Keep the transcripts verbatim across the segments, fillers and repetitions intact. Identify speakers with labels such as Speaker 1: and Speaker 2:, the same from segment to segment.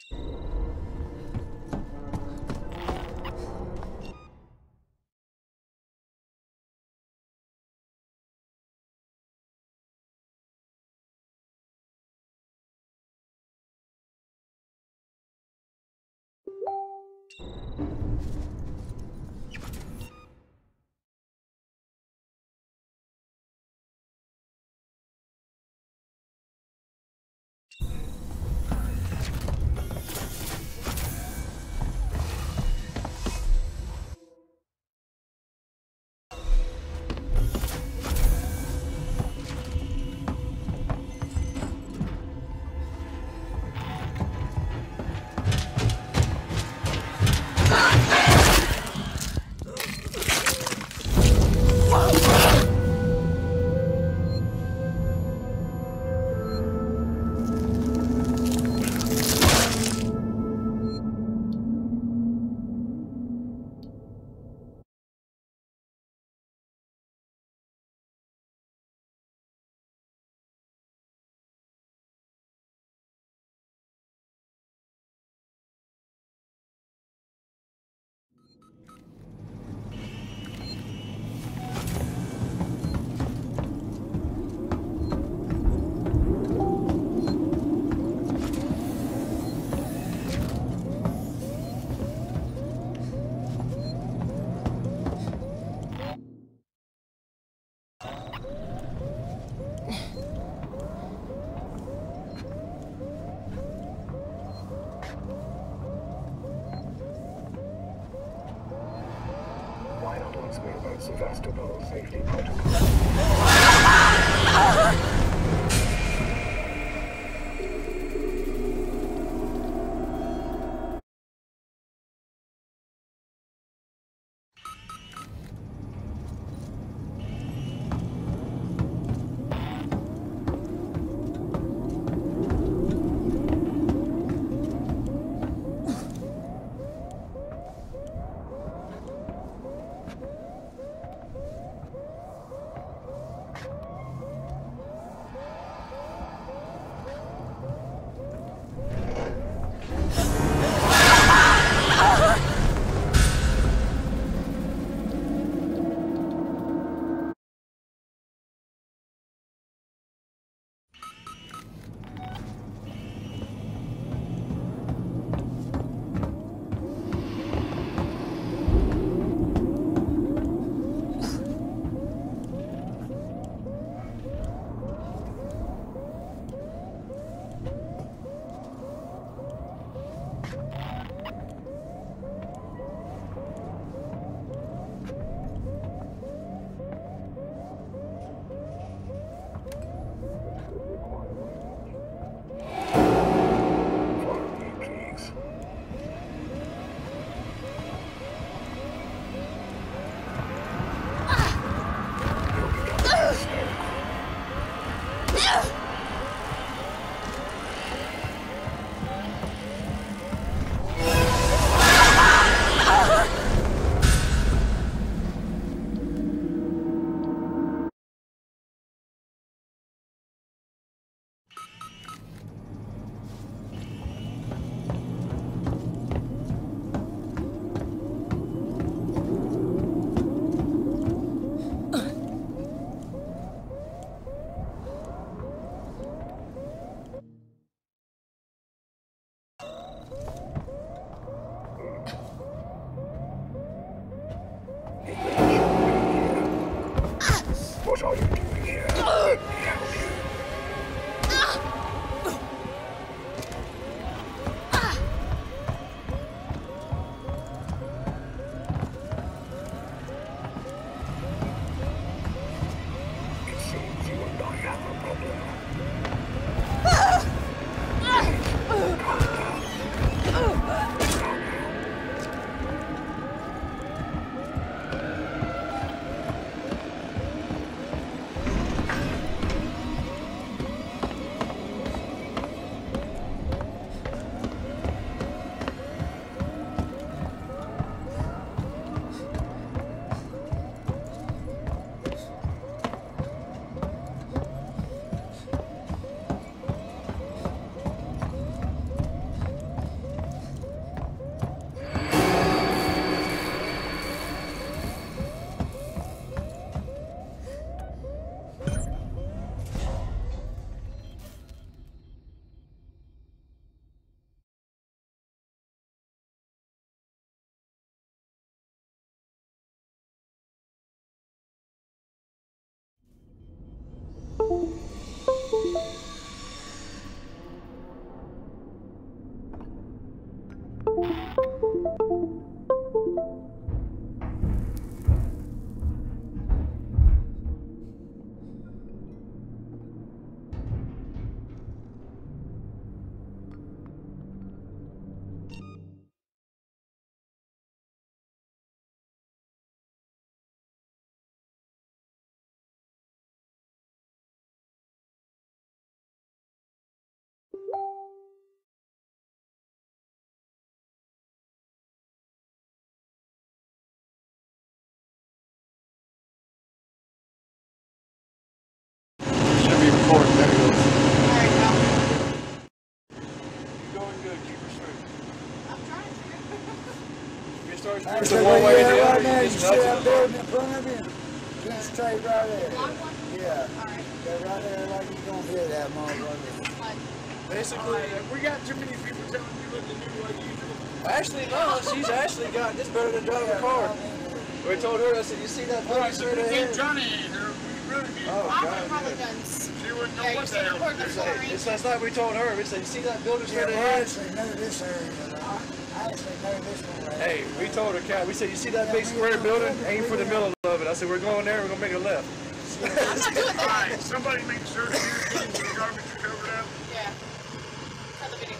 Speaker 1: Why not ask me about Sevastopol's safety protocol? What are you doing here? Let me help you. It seems you and I have a problem. Calm down. Calm down.
Speaker 2: It's a one way in the other.
Speaker 3: Now
Speaker 2: You
Speaker 3: you
Speaker 2: just
Speaker 3: see
Speaker 2: nudge
Speaker 3: that
Speaker 2: it.
Speaker 3: building in front of you? Keep straight right there.
Speaker 4: Long one?
Speaker 3: Yeah.
Speaker 4: Alright.
Speaker 3: They're right there like you're gonna hit that motherfucker.
Speaker 2: Basically,
Speaker 5: If we got too many people telling you what to do like usual.
Speaker 2: actually, no, she's actually got this better than driving a car. We told her, I said, you see that building
Speaker 5: Alright, so
Speaker 2: straight
Speaker 5: we get
Speaker 2: ahead?
Speaker 5: Johnny in here, we really be.
Speaker 2: Oh,
Speaker 4: Mom
Speaker 2: God,
Speaker 4: probably
Speaker 2: yeah.
Speaker 4: does.
Speaker 5: She wouldn't know
Speaker 4: Yeah, you
Speaker 5: what the
Speaker 4: said
Speaker 5: hell.
Speaker 4: you poured the
Speaker 2: It's like,
Speaker 4: chlorine.
Speaker 2: it's last night we told her, we said, you see that building
Speaker 3: Yeah,
Speaker 2: straight
Speaker 3: well, I
Speaker 2: ahead?
Speaker 3: actually know this area. though. I actually know this one right
Speaker 2: Hey, we told her, Cat, we said, you see that big square building? Aim for the middle of it. I said, we're going there, we're going to make a left.
Speaker 4: I'm not doing that.
Speaker 5: Alright, somebody make sure that you're getting the garbage covered up.
Speaker 4: Yeah. Cut the video.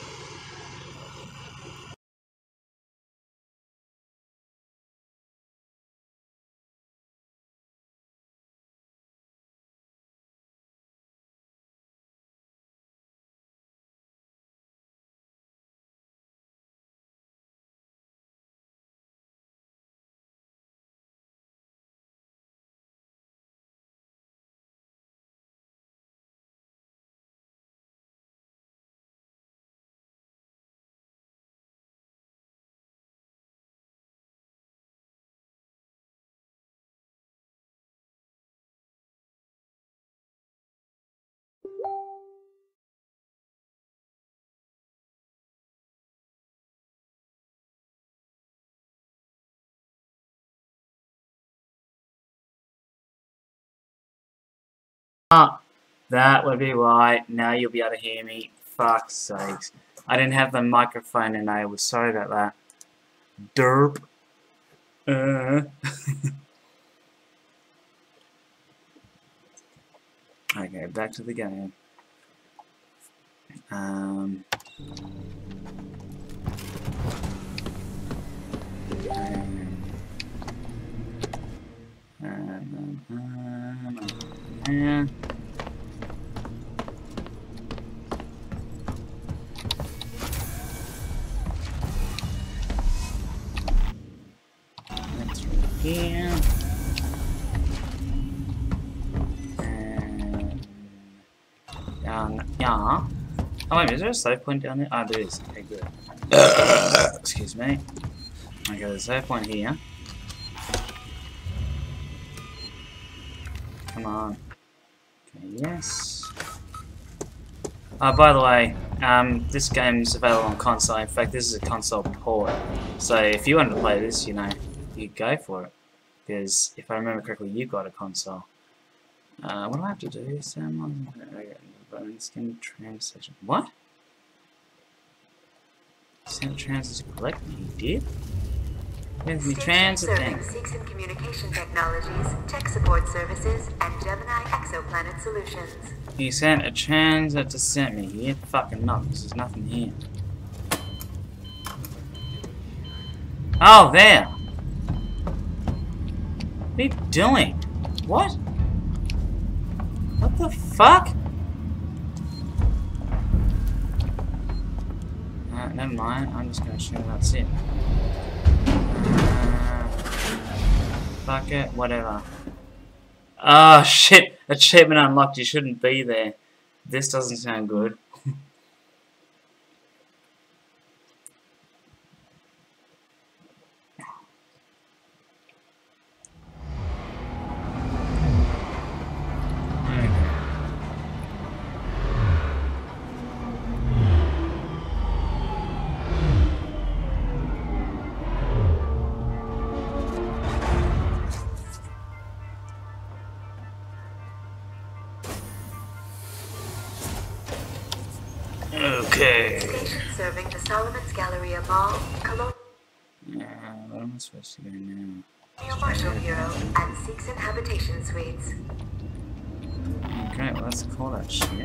Speaker 6: Ah, that would be why. Now you'll be able to hear me. Fuck's sakes. I didn't have the microphone enabled. Sorry about that. Derp. Uh. Okay, back to the game. Um. Um, um, um, um, That's right here. And down, yeah. Oh wait, is there a save point down there? Oh, there is. Okay, good. Excuse me. Okay, there's a save point here. Come on. Okay, yes. Oh, by the way, um, this game's available on console. In fact, this is a console port. So if you wanted to play this, you know, you go for it. Because if I remember correctly, you got a console. Uh, what do I have to do? Someone, bone skin transition. What? Sent transit to collect me. You did? With me transit
Speaker 7: Serving
Speaker 6: thing.
Speaker 7: Seegson Communication Technologies, Tech Support Services, and Gemini Exoplanet Solutions.
Speaker 6: You sent a transit to send me here? Fucking not, because there's nothing here. Oh, there! What are you doing? What? What the fuck? Uh, never mind, I'm just gonna shoot that's it. Uh, fuck it, whatever. Oh shit, achievement unlocked, you shouldn't be there. This doesn't sound good. Okay.
Speaker 7: Station serving the Solomon's Galleria Mall, Colonial
Speaker 6: Yeah, what am I supposed to do now?
Speaker 7: Marshal Bureau, and Seegson Habitation Suites.
Speaker 6: Okay, well let's call that shit.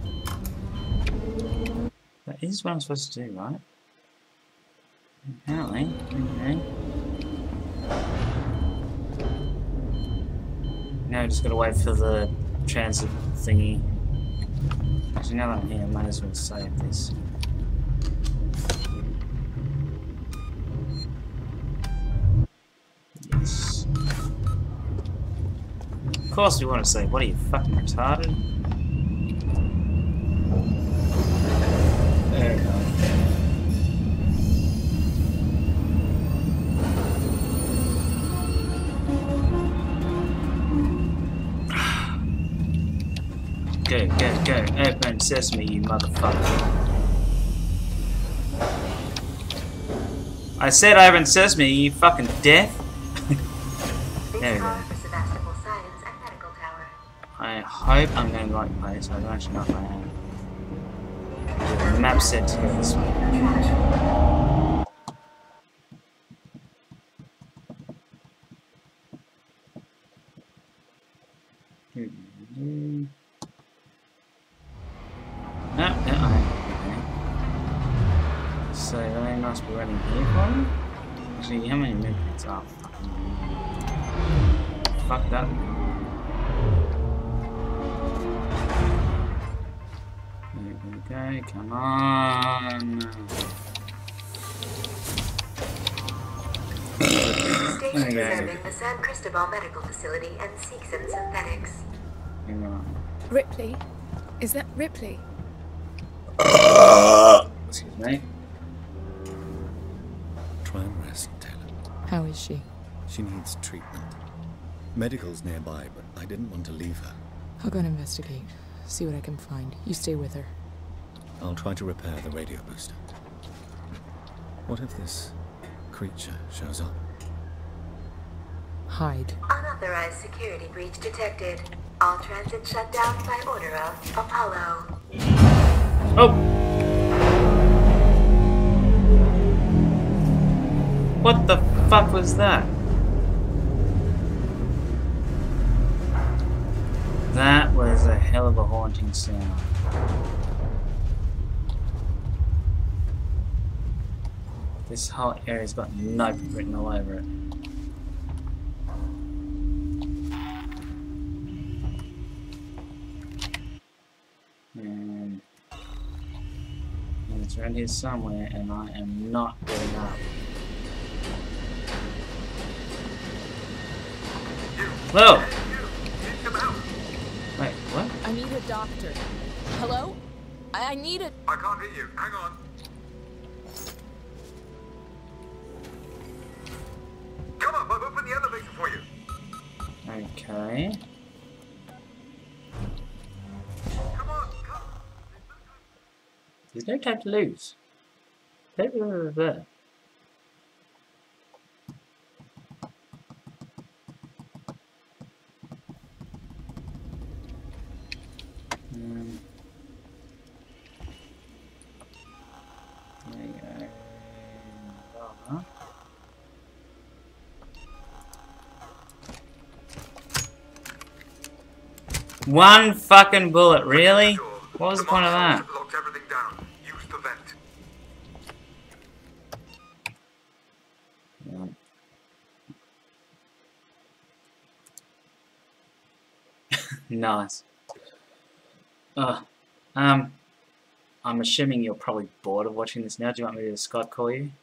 Speaker 6: That is what I'm supposed to do, right? Apparently. Okay. Now I just gotta wait for the transit thingy. Actually, now that I'm here, I might as well save this. Yes. Of course we want to save. What are you, fucking retarded? There we go. Go, go, go. Open sesame, you motherfucker. I said open sesame, you fucking deaf. There we go. I hope I'm going to the right place. I don't actually know if I am. The map said to go this way. No, no, okay. So they must be running here for me? Actually, how many movements? Oh, fucking. Fuck that. There we go, come on.
Speaker 7: Station serving the San Cristobal Medical Facility and Seegson Synthetics.
Speaker 6: Hang on.
Speaker 8: Ripley? Is that Ripley?
Speaker 6: Excuse me.
Speaker 9: Try and rest, Taylor.
Speaker 8: How is she?
Speaker 9: She needs treatment. Medical's nearby, but I didn't want to leave her.
Speaker 8: I'll go and investigate. See what I can find. You stay with her.
Speaker 9: I'll try to repair the radio booster. What if this creature shows up?
Speaker 8: Hide.
Speaker 7: Unauthorized security breach detected. All transit shut down by order of Apollo.
Speaker 6: Oh! What the fuck was that? That was a hell of a haunting sound. This whole area's got nope written all over it. And, and it's around here somewhere, and I am not getting up. Whoa! Wait, what?
Speaker 8: I need a doctor. Hello? I, I need a...
Speaker 5: I can't hear you. Hang on. Come up, I've opened the elevator for you.
Speaker 6: Okay.
Speaker 5: Come on, come.
Speaker 6: There's no time to lose. Take it over there. Um, there you go. Uh-huh. One fucking bullet, really? What was the point of that?
Speaker 5: Locked everything down. Use the vent.
Speaker 6: Yeah. Nice. Uh, um, I'm assuming you're probably bored of watching this now. Do you want me to Skype call you?